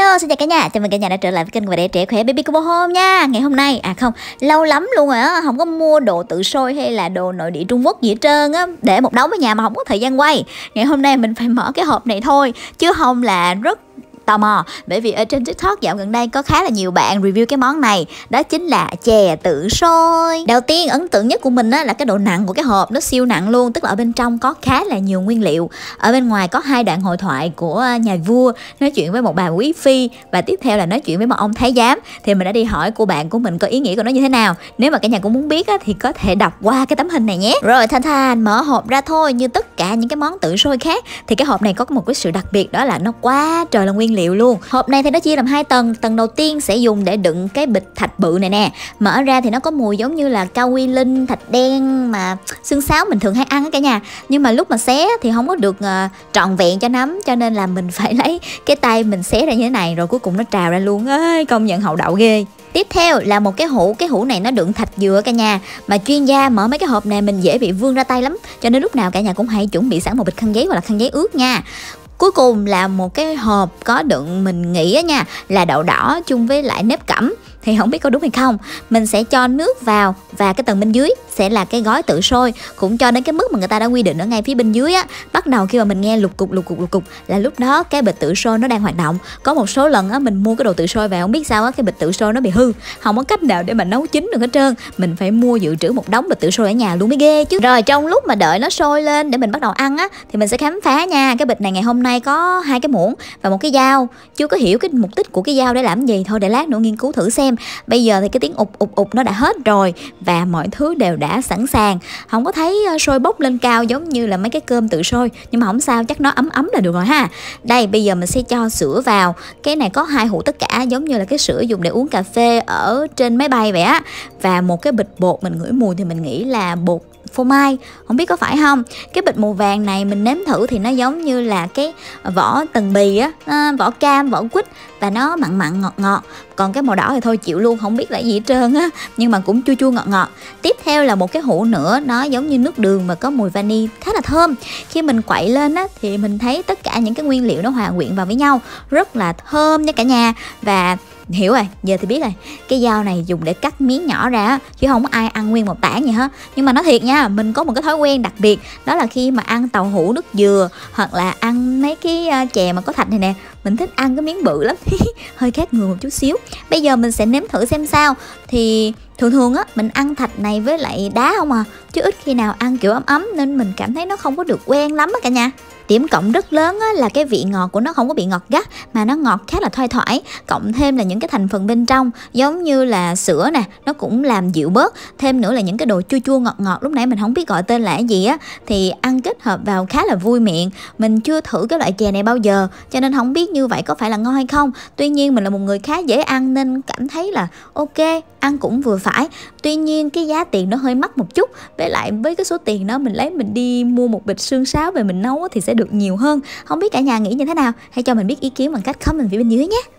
Hello, xin chào cả nhà, chào mừng cả nhà đã trở lại với kênh của bạn Trẻ Khỏe Baby Combo Home nha. Ngày hôm nay, không, lâu lắm luôn rồi á, không có mua đồ tự sôi hay là đồ nội địa Trung Quốc gì hết trơn á, để một đống ở nhà mà không có thời gian quay. Ngày hôm nay mình phải mở cái hộp này thôi, chứ không là rất tò mò, bởi vì ở trên TikTok dạo gần đây có khá là nhiều bạn review cái món này, đó chính là chè tự sôi. Đầu tiên ấn tượng nhất của mình á là cái độ nặng của cái hộp, nó siêu nặng luôn, tức là ở bên trong có khá là nhiều nguyên liệu. Ở bên ngoài có 2 đoạn hội thoại của nhà vua nói chuyện với một bà quý phi, và tiếp theo là nói chuyện với một ông thái giám. Thì mình đã đi hỏi cô bạn của mình có ý nghĩa của nó như thế nào. Nếu mà cả nhà cũng muốn biết á, thì có thể đọc qua cái tấm hình này nhé. Rồi Thanh mở hộp ra thôi, như tất cả những cái món tự sôi khác thì cái hộp này có một cái sự đặc biệt, đó là nó quá trời là nguyên liệu luôn. Hộp này thì nó chia làm 2 tầng. Tầng đầu tiên sẽ dùng để đựng cái bịch thạch bự này nè. Mở ra thì nó có mùi giống như là cao quy linh, thạch đen mà xương sáo mình thường hay ăn á cả nhà. Nhưng mà lúc mà xé thì không có được trọn vẹn cho nắm, cho nên là mình phải lấy cái tay mình xé ra như thế này, rồi cuối cùng nó trào ra luôn. Ơi, công nhận hậu đậu ghê. Tiếp theo là một cái hũ này nó đựng thạch dừa cả nhà. Mà chuyên gia mở mấy cái hộp này mình dễ bị vương ra tay lắm, cho nên lúc nào cả nhà cũng hãy chuẩn bị sẵn một bịch khăn giấy hoặc là khăn giấy ướt nha. Cuối cùng là một cái hộp có đựng, mình nghĩ á nha, là đậu đỏ chung với lại nếp cẩm. Thì không biết có đúng hay không. Mình sẽ cho nước vào, và cái tầng bên dưới sẽ là cái gói tự sôi, cũng cho đến cái mức mà người ta đã quy định ở ngay phía bên dưới á. Bắt đầu khi mà mình nghe lục cục là lúc đó cái bịch tự sôi nó đang hoạt động. Có một số lần á mình mua cái đồ tự sôi về, không biết sao á, cái bịch tự sôi nó bị hư, không có cách nào để mà nấu chín được hết trơn. Mình phải mua dự trữ một đống bịch tự sôi ở nhà luôn mới ghê chứ. Rồi trong lúc mà đợi nó sôi lên để mình bắt đầu ăn á, thì mình sẽ khám phá nha. Cái bịch này ngày hôm nay có 2 cái muỗng và một cái dao. Chưa có hiểu cái mục đích của cái dao để làm gì, thôi để lát nữa nghiên cứu thử xem. Bây giờ thì cái tiếng ụp nó đã hết rồi, và mọi thứ đều đã sẵn sàng. Không có thấy sôi bốc lên cao giống như là mấy cái cơm tự sôi, nhưng mà không sao, chắc nó ấm ấm là được rồi ha. Đây, bây giờ mình sẽ cho sữa vào. Cái này có 2 hũ tất cả, giống như là cái sữa dùng để uống cà phê ở trên máy bay vậy á. Và một cái bịch bột, mình ngửi mùi thì mình nghĩ là bột phô mai, không biết có phải không. Cái bịch màu vàng này mình nếm thử thì nó giống như là cái vỏ tần bì á, vỏ cam, vỏ quýt, và nó mặn ngọt. Còn cái màu đỏ thì thôi chịu luôn, không biết là gì hết trơn á, nhưng mà cũng chua ngọt. Tiếp theo là một cái hũ nữa, nó giống như nước đường mà có mùi vani khá là thơm. Khi mình quậy lên á thì mình thấy tất cả những cái nguyên liệu nó hòa quyện vào với nhau, rất là thơm nha cả nhà. Và hiểu rồi, giờ thì biết rồi, cái dao này dùng để cắt miếng nhỏ ra, chứ không có ai ăn nguyên một tảng gì hết. Nhưng mà nói thiệt nha, mình có một cái thói quen đặc biệt, đó là khi mà ăn tàu hũ nước dừa, hoặc là ăn mấy cái chè mà có thạch này nè, mình thích ăn cái miếng bự lắm. Hơi khác người một chút xíu. Bây giờ mình sẽ nếm thử xem sao. Thì thường á mình ăn thạch này với lại đá không à, chứ ít khi nào ăn kiểu ấm, nên mình cảm thấy nó không có được quen lắm á cả nhà. Điểm cộng rất lớn á, là cái vị ngọt của nó không có bị ngọt gắt, mà nó ngọt khá là thoai thoải. Cộng thêm là những cái thành phần bên trong giống như là sữa nè, nó cũng làm dịu bớt. Thêm nữa là những cái đồ chua ngọt lúc nãy mình không biết gọi tên là cái gì á, thì ăn kết hợp vào khá là vui miệng. Mình chưa thử cái loại chè này bao giờ, cho nên không biết như vậy có phải là ngon hay không. Tuy nhiên mình là một người khá dễ ăn nên cảm thấy là ok, ăn cũng vừa phải. Tuy nhiên cái giá tiền nó hơi mắc một chút, với lại với cái số tiền đó mình đi mua một bịch xương sáo về mình nấu thì sẽ được nhiều hơn. Không biết cả nhà nghĩ như thế nào, hãy cho mình biết ý kiến bằng cách comment phía bên dưới nhé.